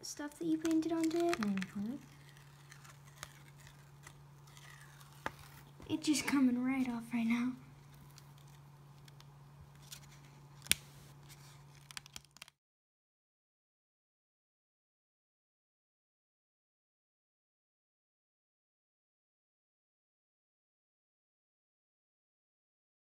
stuff that you painted onto it. It's just coming right off right now.